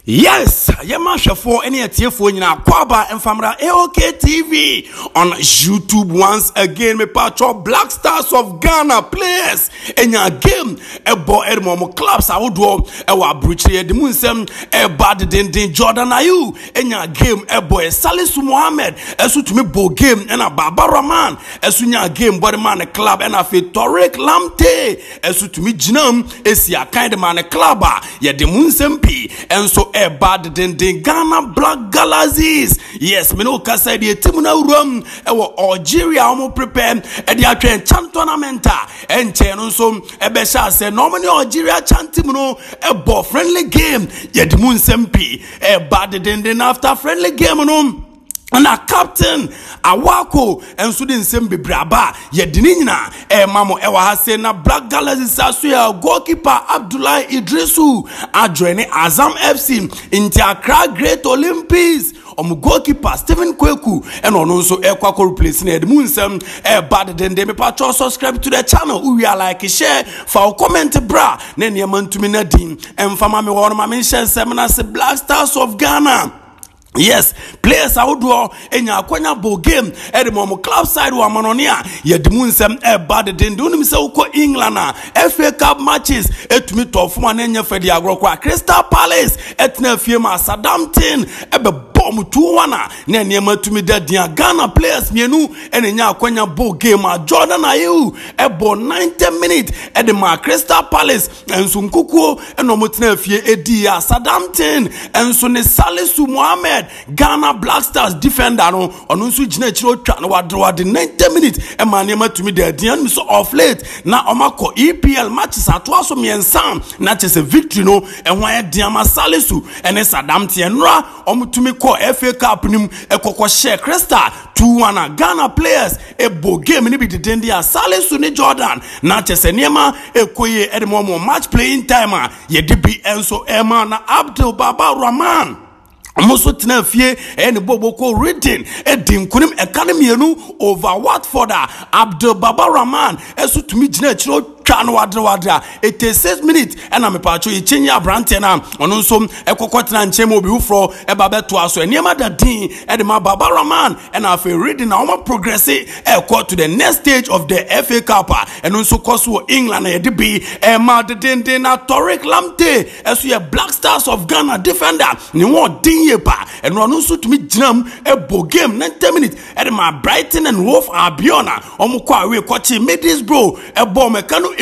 Yes, Yamasha for any TF in our Kwaba and Famra AOK TV on YouTube once again. Me patro Black Stars of Ghana players in your game. A boy Edmomo clubs I would do a bruchy the Munsem a bad din Jordan Ayu in your game. A boy SALISU MOHAMMED a suit me bo game and a Barbara man a sunya game body man a club and a fit TARIQ LAMPTEY a suit me Jinam is ya kind of man a club ya the Munsem P and so a bad den Ghana Black Galaxies. Yes, me no kasa di team na urum e wo Algeria omo prepare e di atwen chan tournament en che no so e be sha se no many Algeria chan team no e bo friendly game ye di mun sempi e bad den after friendly game no. And a captain Awako and Sudin Sembi Braba Yedinina Mamo Ewa Hasena Black Galaxies Asuya goalkeeper Abdullah Idrisu Adrene Azam FC into Accra Great Olympics goalkeeper Stephen Kweku and also Equako replacing Ed Munsem bad than they patro subscribe to the channel we are like share for comment bra Nenya Mantumina Dean and Famami Warma Seminar Black Stars of Ghana. Yes, players I would do in your Kwanya Bowl game at the moment club side wa manonia yet the moon some bad den do himself ko England FA Cup matches et me to for nenya for the agro Crystal Palace et na firma Southampton ebe bomb 2-1 na niema to me that Ghana players mienu and nya Kwanya Bowl game Jordan Ayew ebo 90 minutes at the Crystal Palace and Sunkuku and no mutna fie edi Southampton and so ne SALISU MOHAMMED Ghana Black Stars defender no onu nso gina chiro twa no wadro de 90 minutes e manema to me the dian so off late na omako EPL matches ato so miensan na chese victory no e hwan diama SALISU ene Southampton nra omutumi ko FA Cup nim e kokko share Crystal 2-1 Ghana players e bo game ni bi dendi a SALISU ni Jordan na chese niema e koye e de mo match playing time ye dibi enso ema na Abdul Baba Rahman Muso tina fie eni boboko written edim kunim academy enu over Watford Abdul Baba Rahman esu tumi gina chiro no wadra 86 minutes and I'm a pacho e chenya brantena ono nso ekokotena ncheme obi ufro e babe to aso eniema da din e de ma Baba Rahman and afi reading na oma progress e go to the next stage of the FA Cup and nso koso England e de bi e ma de den na TARIQ LAMPTEY esu ye Black Stars of Ghana defender ni won din ye pa and ono nso tumi ginam e bo game 90 minutes e de ma Brighton and Wolf Albion omo kwa we kwachi Middlesbrough e bo mekano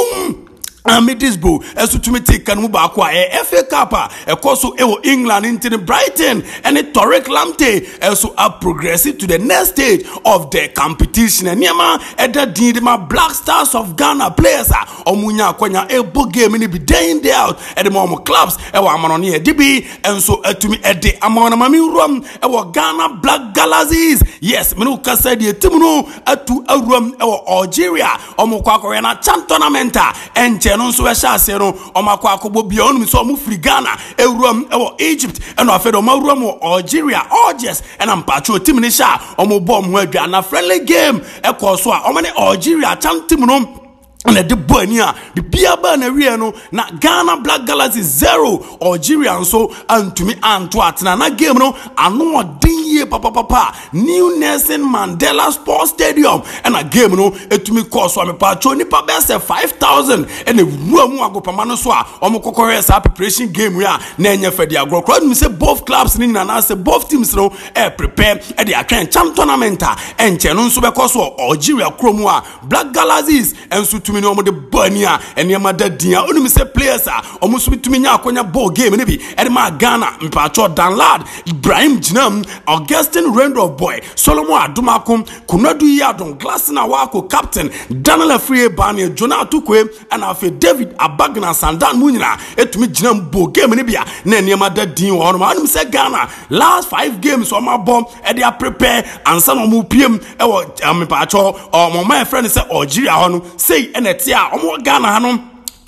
Middlesbrough esu tumi take kan mu ba kwa FA Cup ekoso ewo England into Brighton and TARIQ LAMPTEY esu up progress to the next stage of the competition and niema eda din ma Black Stars of Ghana players omunya kwanya ebo game ni be day in day out at the moment clubs ewo amanoni edibi enso etumi ede amana mami rum ewo Ghana Black Galaxies. Yes, menu kasa die team no atu awuram ewo Algeria omukwa akwa na chan tournament enche no so sha ase no omakwa akobo bia onum so omu free Ghana ewuram ewo Egypt eno afedo mawuram Algeria Algiers ena mpacho team ni sha omu bom ho adwa na friendly game ekoso a omane Algeria chan team no and the Buania, the Biaba and no na Ghana Black Galaxies 0 Algeria so and to me Antwerp na game no ano odin papa New Nelson Mandela Sports Stadium and a game no etumi course so me pacho ni pa best 5,000 and the room agopama no so a omo kokore sa preparation game ya na enye fe dia agro crowd me say both clubs ni na say both teams no prepare e dia twen champ tournament enche no so be course Algeria kromu a Black Galaxies and so me no mo de bania eniema da dia onimi say players omo so bitumi nya akonya ball game ni bi e ma Ghana mpacho Danlad Ibrahim Jinam Augustine Rendorf boy Solomon Adumakum Kunadu Yadon Glassina Wako captain Daniel Free Bani Jonah Tukwe and afi David Abagna Sandan Munina etumi Jinam ball game ni bia na eniema da dia onoma onimi say Ghana last 5 games o ma bomb e dey prepare ansa no mo piem e wo mpacho o my friend say Algeria hono say tia omo Ghana hanom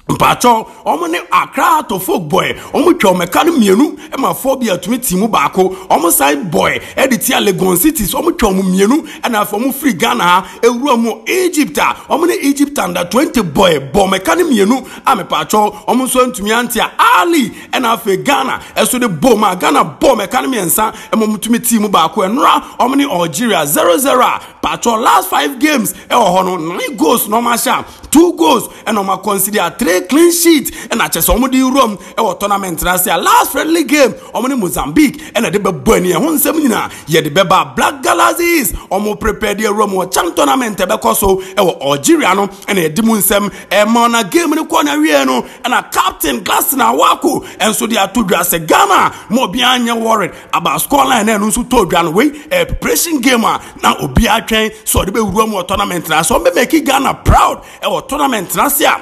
Mpacho omo ne Accra to folk boy omo twa omeka no mienu e ma phobia tumi timu baako omo side boy edit ya Legon cities omo twa omo mienu e na afo omo free Ghana ha ewuru omo Egypt omo ne Egypt under 20 boy bo meka no mienu amepacho omo so ntumi antia Ali e na afo Ghana eso de bo ma Ghana bo meka no miensa e mo tumi timu baako enra omo ne Algeria 0-0 pacho last 5 games e oho no 9 goals no ma sha 2 goals and on consider 3 clean sheet and I just almost room a tournament last friendly game on Mozambique and a deba bunny and one seminar yet the beba Black Galaxies almost prepared the room or champ tournament Becoso Algeriano and a Dimunsem a mona game in the corner and a captain Glassina Waku and so they are to dress a Ghana more behind your worried about scoreline and also told way a preparation gamer now Obia train so the room or tournament so make Ghana proud tournament nasia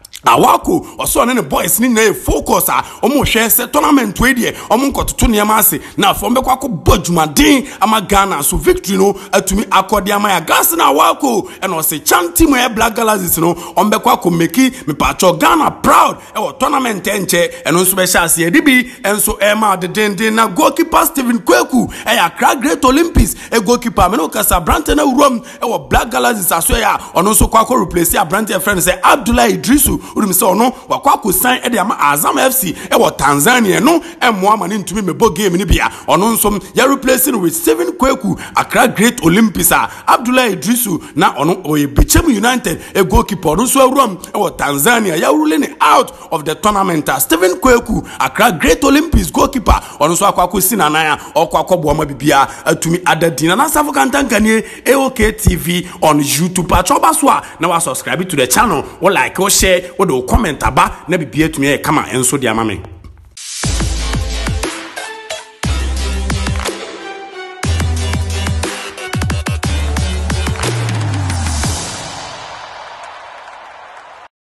Awako also ne boys ni na focus omo hwe se tournament we de omo nkototo ne amase na fo mbekwa ko bojumaden ama Ghana so victory no atumi akodi ama ya gas na awako and o se chanti mo Black Galaxies no ombekwa ko meki me pacho Ghana proud e tournament enche eno so be sha se edibi enso ema de den na goalkeeper Steven Kweku e ya Accra Great Olympics e goalkeeper me no kasa brante na urom e Black Galaxies aso ya ono so kwa ko replace ya brante friend say Abdullah Idrisu Urimso no wakwa sign e de ama Azam FC e wo Tanzania no e moama ni ntumi mebo game ni bia ono nsom ya replacing with Steven Kweku Accra Great Olympics Abdullah Idrisu na ono Oyebichem United e goalkeeper no so awuram e wo Tanzania ya ruling out of the tournament Steven Kweku Accra Great Olympics goalkeeper ono so akwa sinana ya okwa boama bibia atumi adadina na safo kantankanie AOK TV on YouTube pachoba so na wa subscribe to the channel or like or share or comment aba na bibia tumi e kama enso dia mame